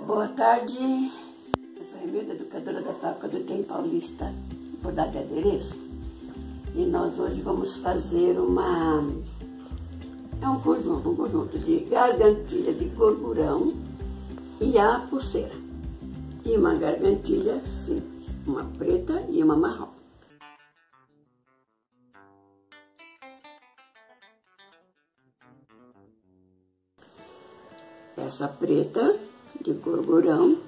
Boa tarde, eu sou Remilda, educadora da Fábrica do Tem Paulista, bordado de adereço. E nós hoje vamos fazer um conjunto de gargantilha de gorgurão e a pulseira. E uma gargantilha simples, uma preta e uma marrom. Essa preta de gorgurão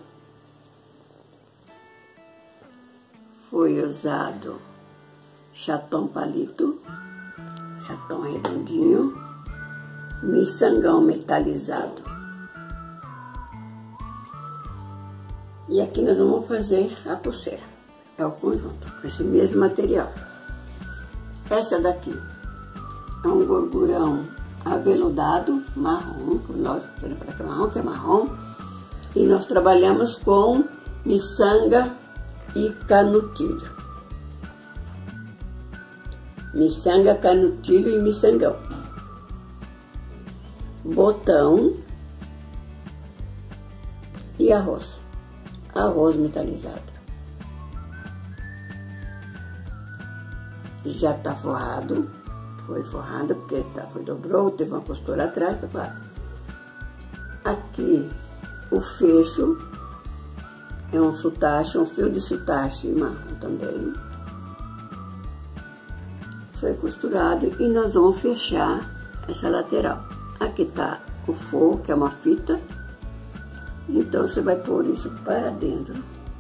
foi usado chatão palito, chatão redondinho, miçangão metalizado. E aqui nós vamos fazer a pulseira, é o conjunto, com esse mesmo material. Essa daqui é um gorgurão aveludado, marrom, lógico que é marrom, e nós trabalhamos com miçanga e canutilho. Miçanga, canutilho e miçangão. Botão e arroz. Arroz metalizado. Já tá forrado. Foi forrado porque foi dobrou, teve uma costura atrás, tá forrado. Aqui o fecho é um sutache, um fio de sutache marrom também. Foi costurado e nós vamos fechar essa lateral. Aqui tá o forro, que é uma fita. Então você vai pôr isso para dentro.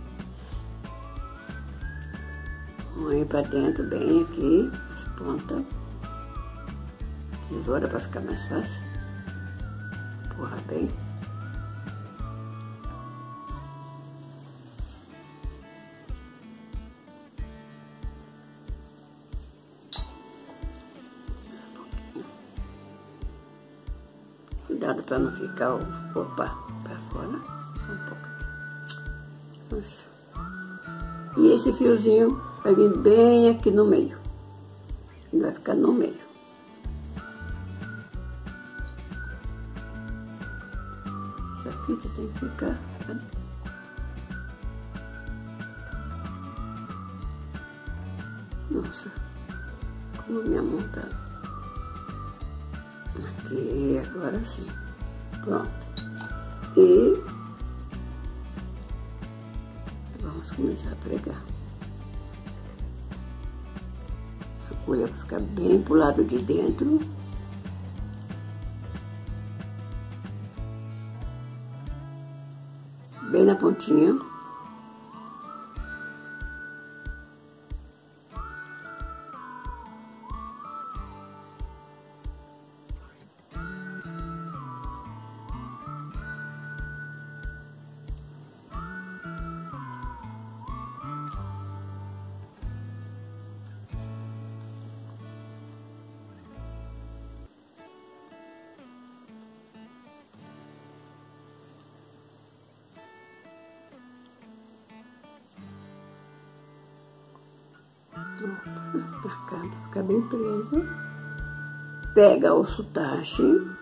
Põe para dentro bem aqui, as pontas. Tesoura para ficar mais fácil. Empurra bem. Cuidado para não ficar o popá para fora. Só um pouco aqui. Nossa. E esse fiozinho vai vir bem aqui no meio. Ele vai ficar no meio. Essa fita tem que ficar. Nossa, como minha mão tá. Aqui, agora sim. Pronto. E vamos começar a pregar. A agulha vai ficar bem pro lado de dentro. Bem na pontinha. Pra cá, pra ficar bem preso. Pega o sutache.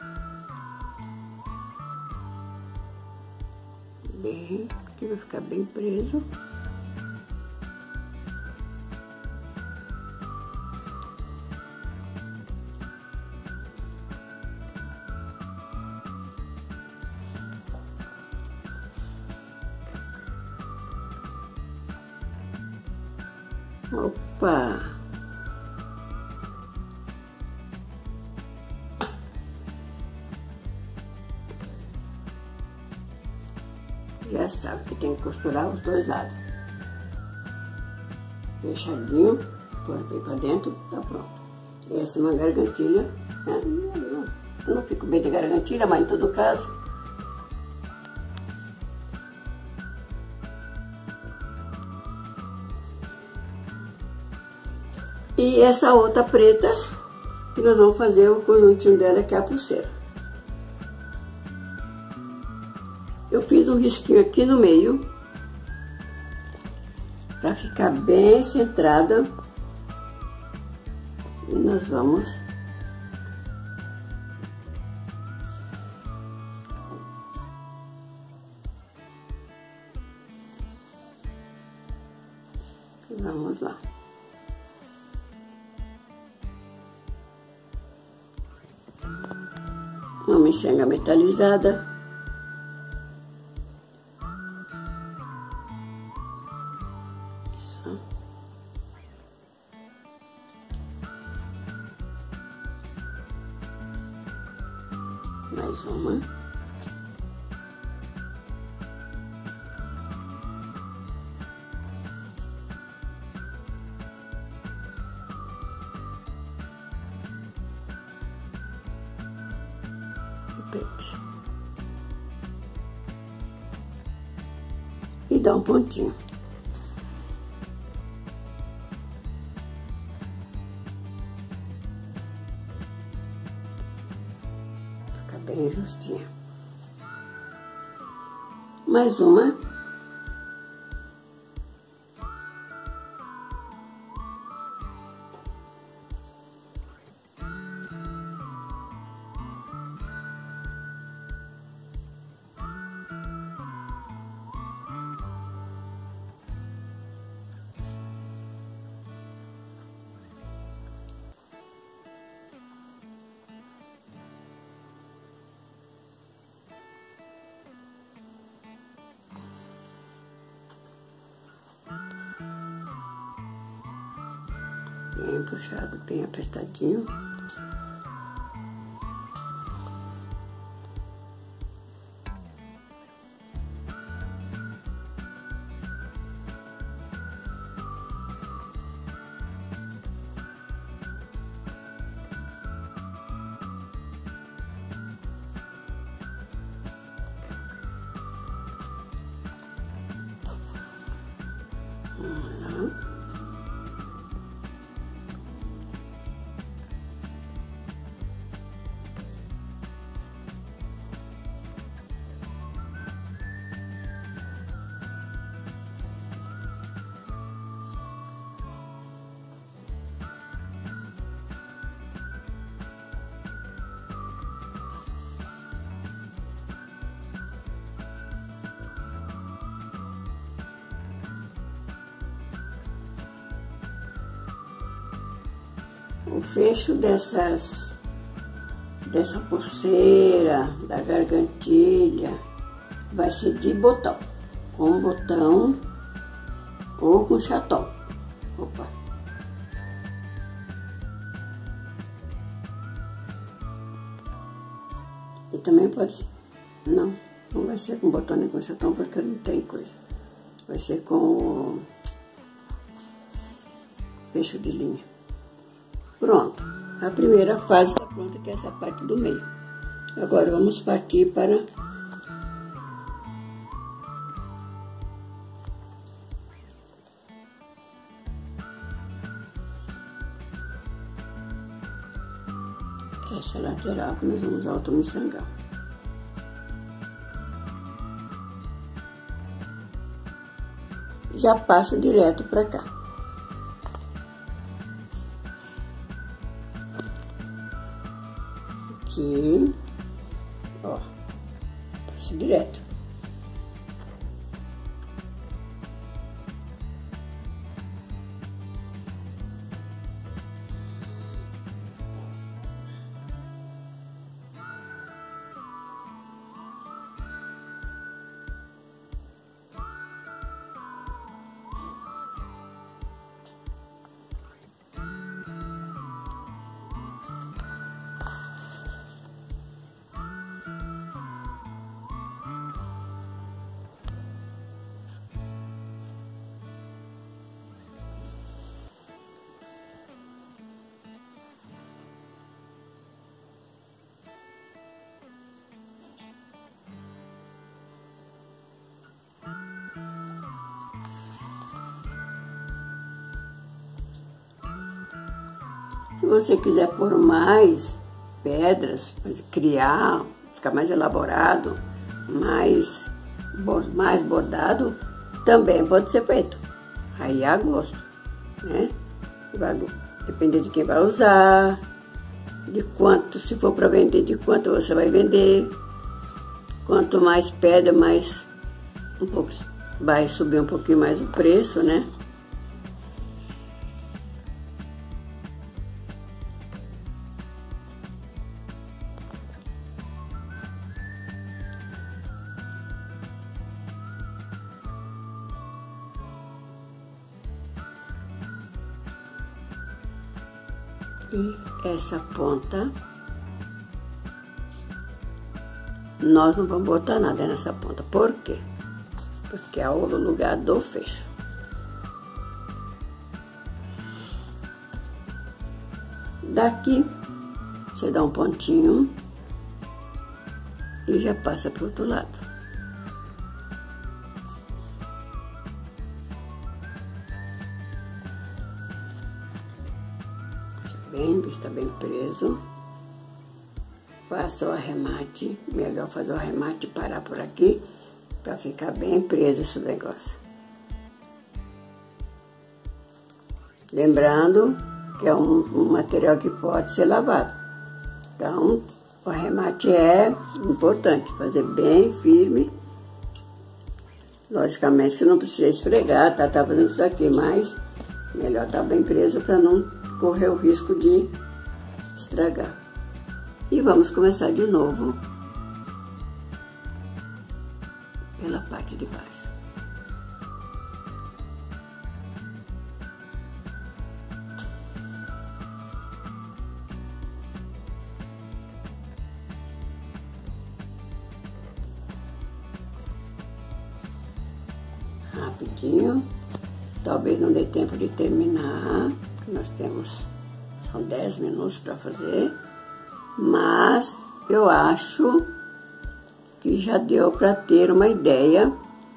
Bem, aqui vai ficar bem preso. Opa! Já sabe que tem que costurar os dois lados. Fechadinho, põe bem pra dentro, tá pronto. Essa é uma gargantilha, né? Eu não fico bem de gargantilha, mas em todo caso. E essa outra preta, que nós vamos fazer o conjuntinho dela, que é a pulseira. Eu fiz um risquinho aqui no meio, para ficar bem centrada. E nós vamos Vamos lá. Uma miçanga metalizada. Isso. Mais uma. E dá um pontinho. Fica bem justinha. Mais uma. Bem puxado, bem apertadinho. Vamos lá. O fecho dessa pulseira, da gargantilha, vai ser de botão, com botão ou com chatão. Opa! E também pode... Não vai ser com botão nem com chatão, porque não tem coisa. Vai ser com o fecho de linha. Pronto, a primeira fase está pronta, que é essa parte do meio. Agora vamos partir para essa lateral, que nós vamos usar outro miçangão. Já passo direto para cá. Aqui, ó, passo direto. Se você quiser pôr mais pedras, para criar, ficar mais elaborado, mais bordado, também pode ser feito. Aí é a gosto, né? Vai depender de quem vai usar, de quanto, se for para vender, de quanto você vai vender. Quanto mais pedra, mais vai subir um pouquinho mais o preço, né? E essa ponta, nós não vamos botar nada nessa ponta. Por quê? Porque é o lugar do fecho. Daqui, você dá um pontinho e já passa para o outro lado. Está bem preso. Passa o arremate, melhor fazer o arremate e parar por aqui, para ficar bem preso esse negócio. Lembrando que é um material que pode ser lavado. Então, o arremate é importante, fazer bem firme. Logicamente, você não precisa esfregar, tá fazendo isso daqui, mas melhor tá bem preso para não correr o risco de estragar. E vamos começar de novo pela parte de baixo. Rapidinho, talvez não dê tempo de terminar, nós são 10 minutos para fazer, mas eu acho que já deu para ter uma ideia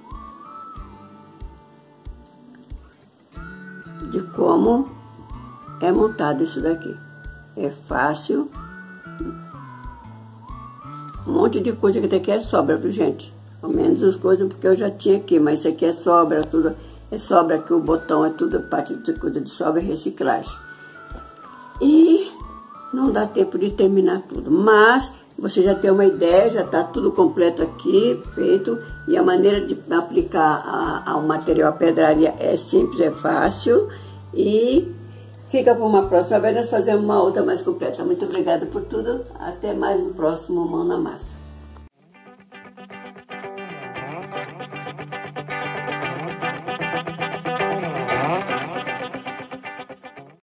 de como é montado isso daqui. É fácil, um monte de coisa que daqui é sobra, viu, gente? Ao menos as coisas porque eu já tinha aqui, mas isso aqui é sobra, tudo é sobra, que o botão é tudo parte de coisa de sobra e reciclagem. E não dá tempo de terminar tudo, mas você já tem uma ideia, já está tudo completo aqui, feito. E a maneira de aplicar ao material, a pedraria, é simples, é fácil. E fica para uma próxima vez, nós fazemos uma outra mais completa. Muito obrigada por tudo, até mais no próximo Mão na Massa.